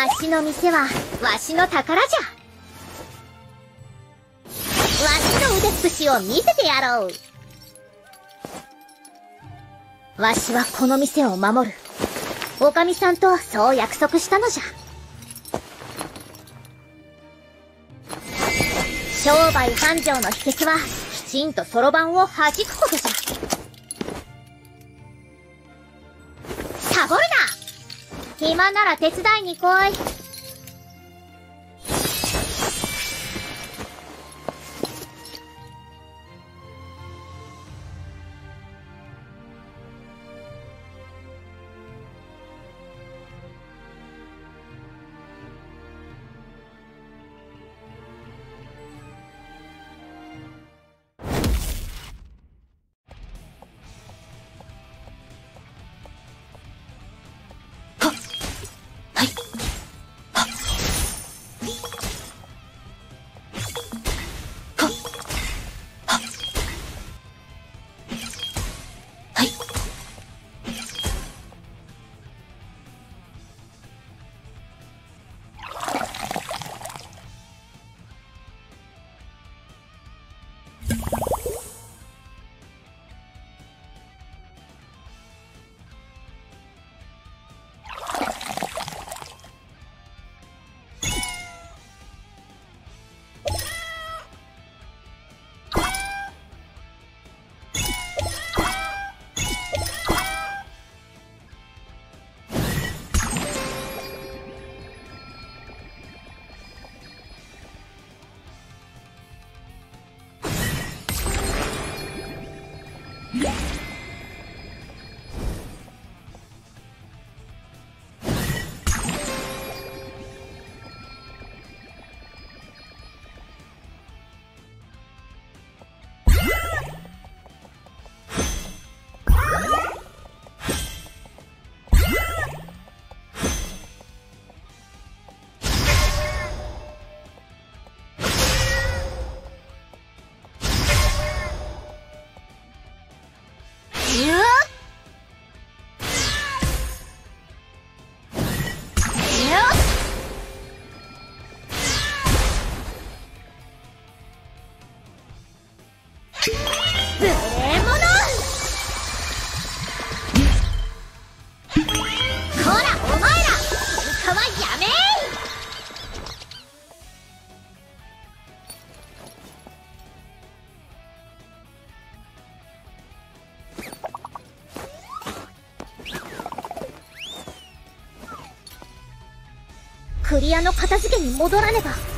わしの店はわしの宝じゃ。わしの腕っぷしを見せてやろう。わしはこの店を守る。おかみさんとそう約束したのじゃ。商売繁盛の秘訣はきちんとそろばんを弾くことじゃ。サボるな。暇なら手伝いに来い。無礼者。こらお前ら、喧嘩はやめクリアの片付けに戻らねば。